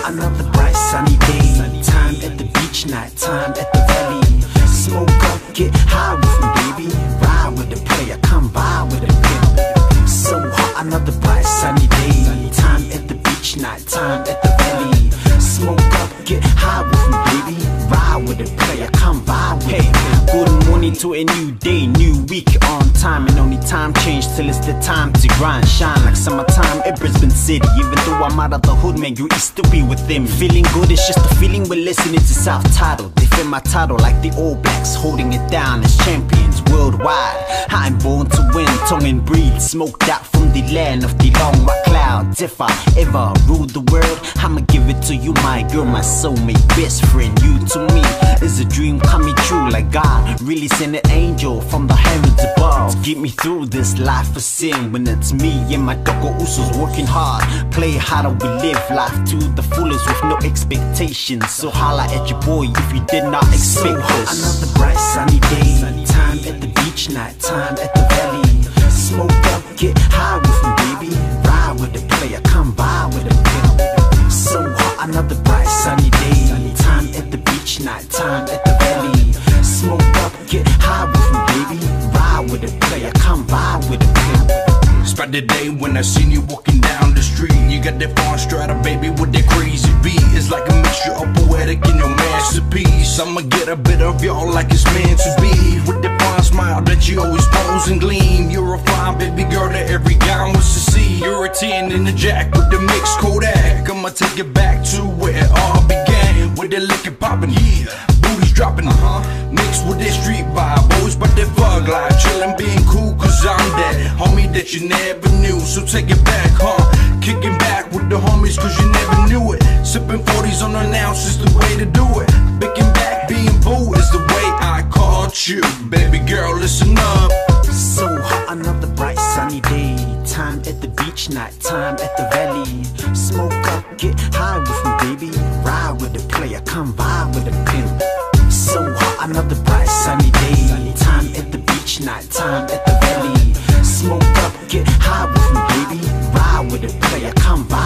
Another bright sunny day. Time at the beach, night time at the valley. Smoke up, get high with me, baby. Ride with the player, come by with a pimp. So hot, another bright sunny day. Time at the beach, night time at the valley. Smoke up, get high with me, baby. Ride with the player, come by with a pimp. Good morning to a new day, new week on time. And only time change till it's the time to grind. Shine like summertime in Brisbane City. Even though I'm out of the hood, man, you used to be with them. Feeling good, it's just a feeling we're listening to South Title. They fit my title like the All Blacks, holding it down as champions worldwide. I'm born to win, tongue and breathe. Smoked out from the land of the long white clouds. If I ever rule the world, I'ma give it to you, my girl, my soulmate, best friend. You to me is a dream coming true, like God really sent an angel from the heavens above to get me through this life of sin. When it's me and my doggo Usos working hard, play harder, we live life to the fullest with no expectations. So holla at your boy if you did not expect this. Another bright sunny day. Time at the beach, night time at the valley. Smoke up, get high with me, baby. Ride with the player, come by with a pimp. So hot, another bright sunny day. Time at the beach, night time at the valley. Smoke up, get high with me, baby. Ride with a player, come by with a pimp. Spent the day when I seen you walking down the street. You got that far strata, baby, with that crazy beat. It's like a mixture of poetic and your masterpiece. I'ma get a bit of y'all like it's meant to be. With that fine smile that you always pose and gleam. You're a fine baby girl that every guy wants to see. You're a 10 in the jack with the mixed Kodak. I'ma take it back to where it all began. With the liquor poppin', yeah, booties dropping, mixed with that street vibe. Always about that fug life, chillin', being cool, cause I'm that homie that you never knew. So take it back, kicking back with the homies, cause you never knew it. Sipping 40s unannounced is the way to do it. Picking back, being boo is the way I caught you. Baby girl, listen up. So hot, another bright sunny day. Time at the beach, night time at the valley. Smoke up, get high with me, baby. Ride with the player, come by with a pimp. So hot, another bright sunny day. Time at the beach, night time at the valley. Smoke up, get high with me, baby. Ride with the player, come by